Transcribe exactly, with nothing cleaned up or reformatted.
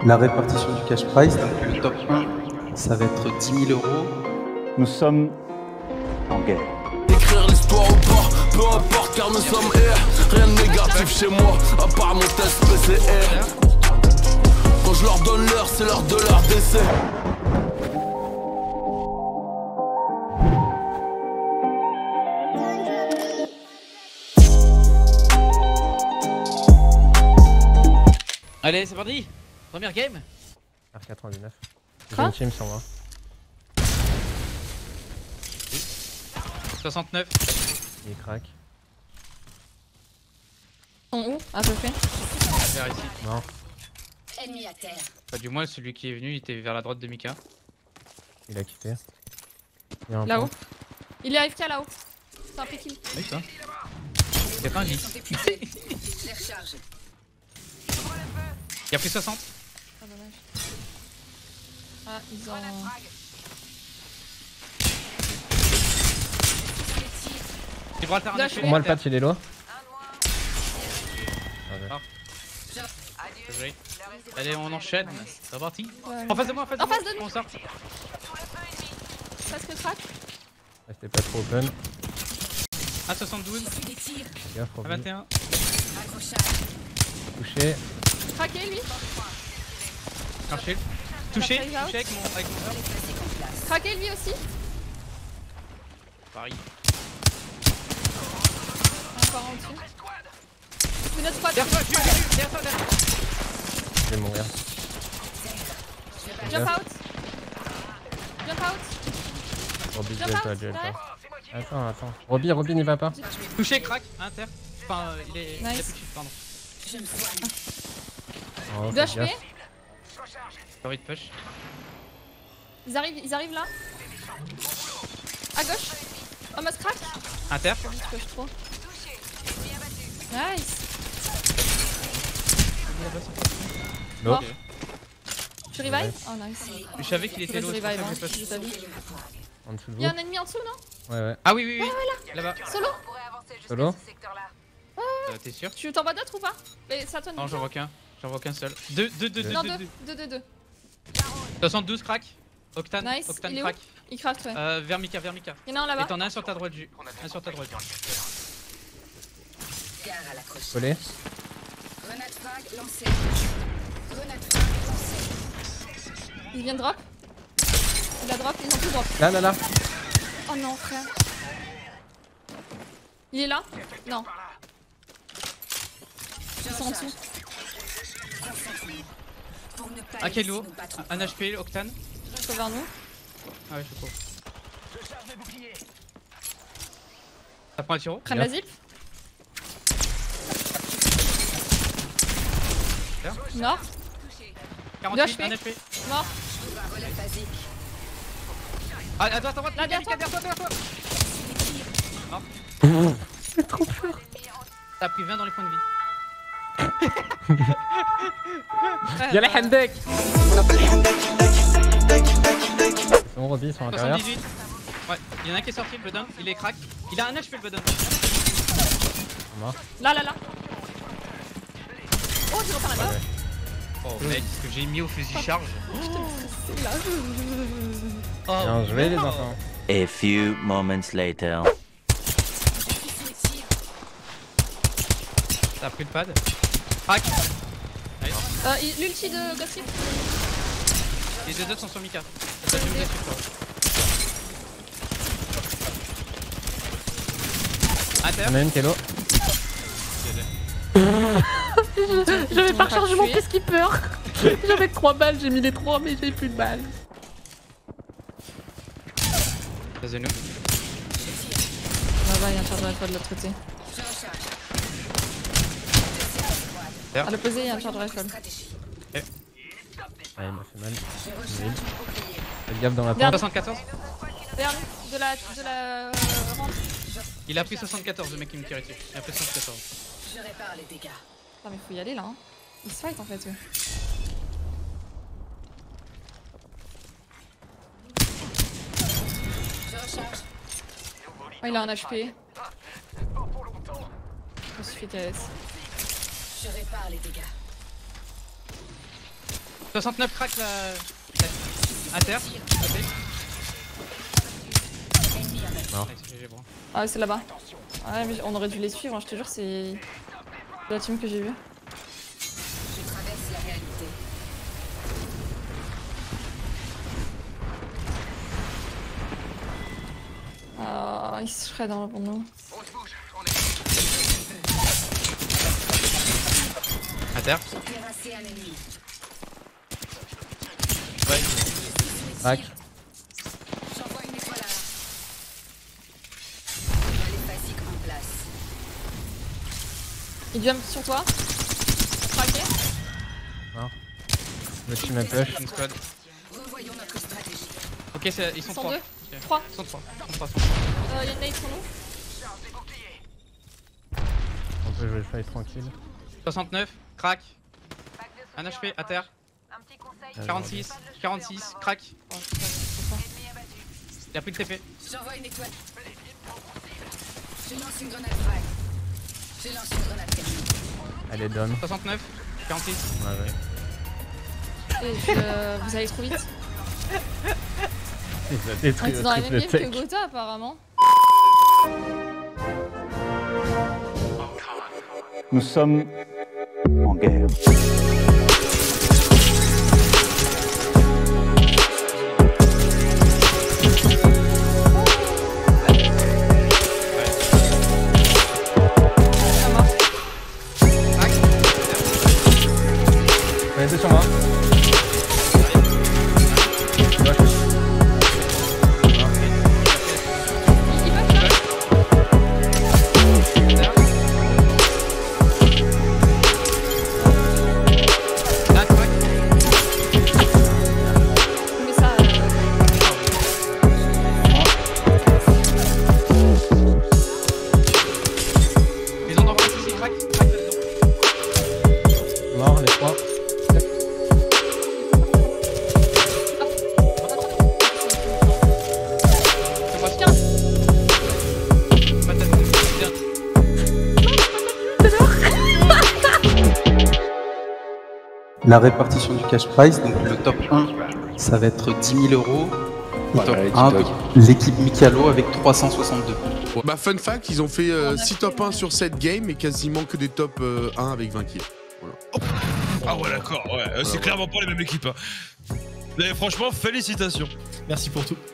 La répartition du cash prize, donc le top un, ça va être dix mille euros. Nous sommes en guerre. Écrire l'histoire ou pas, peu importe car nous sommes hier. Rien de négatif chez moi, à part mon test P C R. Quand je leur donne l'heure, c'est l'heure de leur décès. Allez, c'est parti. Première game. R quatre-vingt-dix-neuf. Quoi? J'ai une team sur moi. soixante-neuf. Il craque. Ils sont où à peu près? Vers ici. Non. Ennemi à terre. Enfin, du moins, celui qui est venu, il était vers la droite de Mika. Il a quitté. Il y a un Là-haut. point. Il est A F K là-haut. C'est un kill. Oui, ça. C'est pas un dix. Je les recharge. Il a pris soixante. Ah, dommage. Ah, ils ont. Gibraltar, Dash, un Pour moi, le patch il est low. Allez, on enchaîne. C'est parti. Ouais. En face de moi, en face de En moi. face de nous. On sort. Presque crack. Restez pas trop open. À soixante-douze. Gaffe, À Roby. vingt et un. Touché. Craqué lui. Un shield. Touché. phase out. Touché avec mon, avec mon heure. Craqué lui aussi. Pareil. Encore en dessus. C'est notre squad. Derrière toi, je suis derrière toi, derrière toi. Je vais mourir. Jump out. Jump out. Roby, Jump je vais out. pas, je vais pas. Derrière. Attends, attends. Roby, Roby n'y va pas. Touché, crack, inter. Enfin, euh, il est. Il a Nice. plus de shield, pardon. Je me soigne. Oh, deux fais H P. gaffe. Sorry de push. Ils arrivent, ils arrivent là. À gauche. Oh, must crack. Inter. Je push trop. Nice. Low. Mort. Tu revive? Oh nice. Je savais qu'il était Faut low. que je c'est pour revive, ça que j'ai hein. push. J'ai pas vu. En dessous de Il y a vous. un ennemi en dessous, non? Ouais, ouais. Ah oui, oui, oui. Là-bas. Solo? Solo. Euh, T'es sûr? Tu t'en vois d'autres ou pas? Mais c'est à toi de Non, me j'en dire. vois qu'un. J'en vois qu'un seul. Deux, deux, deux, deux, Non, deux, deux. deux. Deux, deux, deux. soixante-douze crack. Octane. Nice. Octane Il est où? crack. Il craft, ouais. Euh, vers Mika, vers Mika. Il y en a un Et là-bas. t'en as un sur ta droite, Ju. Un sur ta droite. Gare à l'accroche. Collé. Grenade frag lancée. Grenade frag lancée. Il vient de drop. Il a drop, ils ont tout drop. Là, là, là. Oh non, frère. Il est là? Non. Ils sont en dessous. Pour ne pas Ah, quel laisser lourd. nos patrons. Un H P, Octane. Ils sont vers nous. Ah ouais, je cours. Ça prend un tiro. Prenne la zip. Mort. quarante-huit, Deux un H P. H P. Mort. Relève basique. Ah, à droite, à droite, Là, Mika, derrière Mika, toi. derrière toi, derrière toi. Mort. C'est trop peur. T'as pris vingt dans les points de vie. Y'a les Hendek. Ils sont Roby, ils sont à l'intérieur. soixante-dix-huit. Ouais, il y en a un qui est sorti, le Budun. Il est crack. Il a un H P, le Budun. Mort. Là, là, là. Oh, tu repars là-bas. Oh mec, ce que j'ai mis au fusil charge. C'est là. Oh, Bien joué, les non. enfants. A few moments later. T'as pris le pad. Crack. Nice. Euh, il- l'ulti de Gossip. Les deux autres sont sur Mika. Ça je me dessus, toi. Inter. Il y en a une qui est low. J'avais pas rechargé mon peacekeeper. J'avais trois balles, j'ai mis les trois, mais j'ai plus de balles. Face de nous. Là-bas, il y a un charge rifle de l'autre côté. À l'opposé, il y a un charge rifle. Ah, il m'a fait mal. Faites gaffe dans la Derrière. porte. soixante-quatorze. Derrière nous, de la, de la euh, rampe. Il a pris soixante-quatorze, le mec qui me tire dessus. Il a pris soixante-quatorze. Je répare les dégâts. Ah mais faut y aller là. Hein. Ils se fight en fait. Eux. Je recharge. Oh, il a un H P. Je me suis fait K S. Je répare les dégâts. soixante-neuf crack la... à terre. Non. Ah c'est là-bas. Ouais mais on aurait dû les suivre, hein, je te jure c'est la team que j'ai vue. Je traverse la réalité. Ah ils se shred dans le nous. À terre. Terrasser un ennemi. Ouais. Crac. J'envoie une étoile à... Relais basique en place. Il jump sur toi. Craqué. Le team est push. Une squad. Revoyons notre stratégie. Ok, c'est- ils sont Ils sont trois. deux. Ok. trois. Ils sont trois. Ils sont trois. Euh, Y'en a ils sont nous. On peut jouer face tranquille. soixante-neuf, crack. Un H P à terre. quarante-six, quarante-six, crack. Il a pris le T P. J'envoie une étoile. Je lance une grenade frag. Je lance une grenade terminée. Elle est done. soixante-neuf, quarante-six. Ouais, ouais. Et je... Vous allez trop vite. Il a On détruit était le dans la même triple game que tech. Gotha apparemment. Nous sommes en guerre. Ouais, c'est sur moi. Là, crack. Mais ça... Ils ont envoyé ici, crack. Crack là-dedans. Mort, les trois. C'est moi, tiens. Patate. Bien. La répartition du cash prize, donc le top un, ça va être dix mille euros. Le top un, l'équipe Mikalo avec trois cent soixante-deux. Bah fun fact, ils ont fait six top un sur sept games et quasiment que des top euh, un avec vingt kills. Voilà. Ah ouais d'accord, ouais, c'est voilà. clairement pas les mêmes équipes. Hein. Mais franchement, félicitations. Merci pour tout.